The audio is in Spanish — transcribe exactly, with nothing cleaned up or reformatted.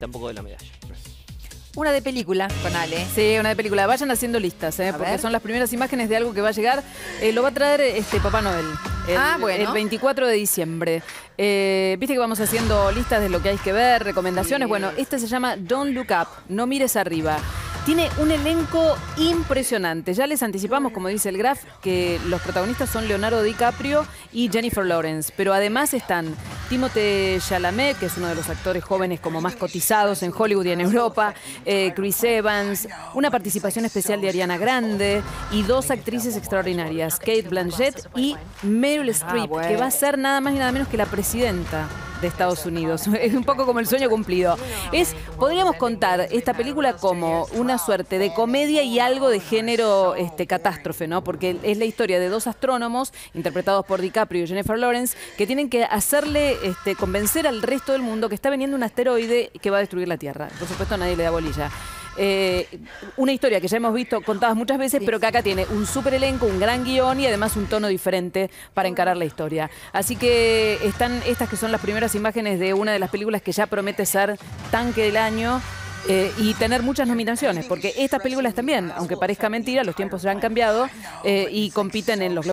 tampoco de la medalla. Una de película con Ale. Sí, una de película. Vayan haciendo listas, ¿eh? Porque ver. son las primeras imágenes de algo que va a llegar. Eh, lo va a traer este Papá Noel. El, Ah, bueno. el veinticuatro de diciembre. Eh, Viste que vamos haciendo listas de lo que hay que ver, recomendaciones. Sí. Bueno, este se llama Don't Look Up, no mires arriba. Tiene un elenco impresionante. Ya les anticipamos, como dice el Graf, que los protagonistas son Leonardo DiCaprio y Jennifer Lawrence. Pero además están Timothée Chalamet, que es uno de los actores jóvenes como más cotizados en Hollywood y en Europa, eh, Chris Evans, una participación especial de Ariana Grande y dos actrices extraordinarias, Cate Blanchett y Meryl Streep, bueno. que va a ser nada más y nada menos que la presidenta de Estados Unidos. Es un poco como el sueño cumplido. Es, podríamos contar esta película como una suerte de comedia y algo de género este, catástrofe, ¿no? Porque es la historia de dos astrónomos, interpretados por DiCaprio y Jennifer Lawrence, que tienen que hacerle este, convencer al resto del mundo que está viniendo un asteroide que va a destruir la Tierra. Por supuesto, nadie le da bolilla. Eh, una historia que ya hemos visto contadas muchas veces, pero que acá tiene un super elenco, un gran guión y además un tono diferente para encarar la historia. Así que están estas que son las primeras imágenes de una de las películas que ya promete ser tanque del año. Eh, y tener muchas nominaciones, porque estas películas también, aunque parezca mentira, los tiempos ya han cambiado eh, y compiten en los